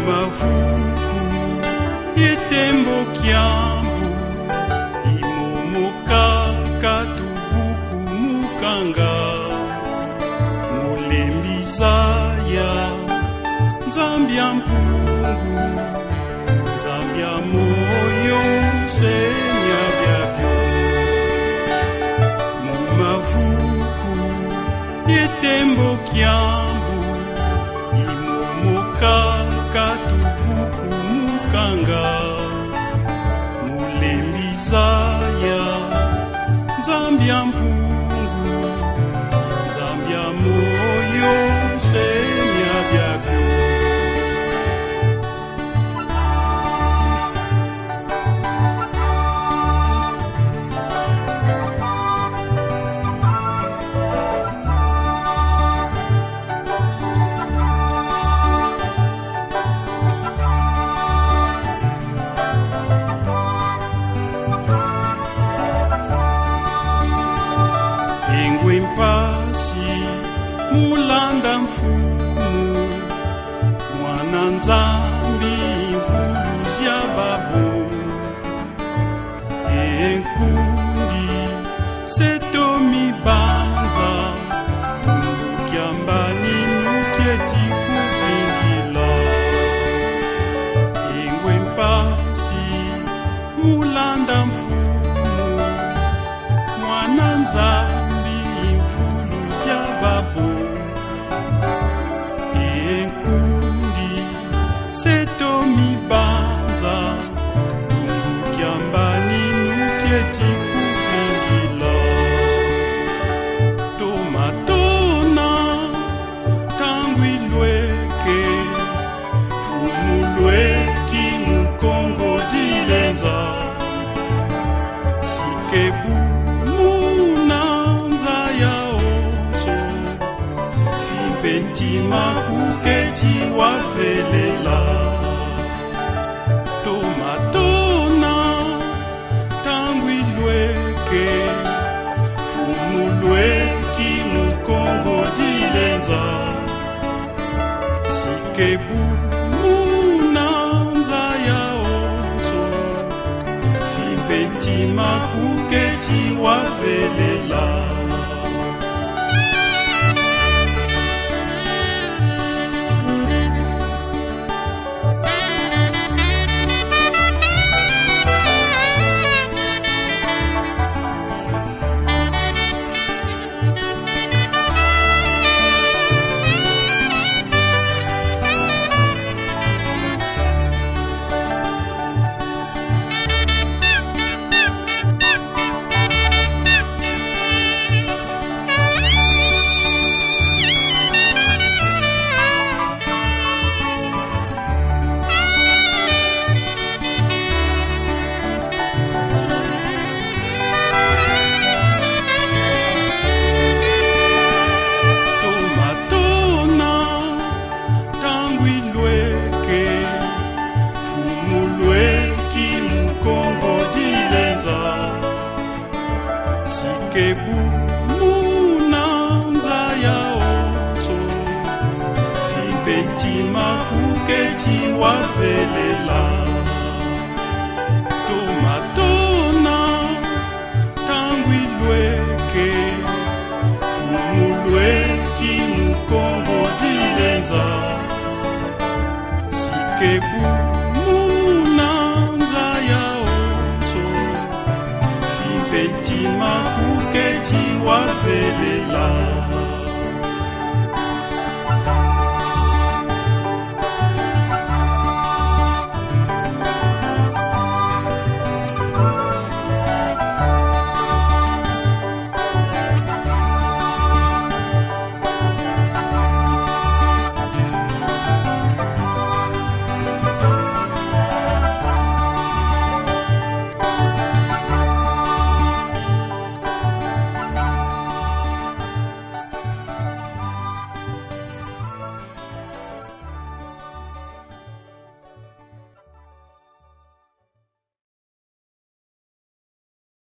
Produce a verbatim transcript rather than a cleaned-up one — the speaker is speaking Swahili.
Mumavuku yetembo kiambu imomoka katubuku mukanga mulembizaya Nzambia mpungu Nzambia moyo senya byabyo Mumavuku yetembo kiambu imomoka katubuku mukanga mulembizaya Nzambia mpungu Nzambia moyo senya byabyo Mpasi mulanda mfumu mwana Nzambi vuluzya babo enkundi setomi banza mukyambani nukyeti kuvingila engwe mpasi mulanda mfumu mwana Nzambi babo enkundi setomi banza mukyambani nukyeti kuvingila tomatona tangwilweke fumulweki mukongo dilenza sikebu Pentima kuketi wafelela tomatona tangwilweke fumulweki mukongo dilenza sikebu munanza ya onzo fipentima kuketi wafelela Sikebu munanza ya onzo fipentima kuketi wafelela tomatona tangwilweke fumulweki mukongo dilenza sikebu munanza ya onzo fipentima kuketi wafelela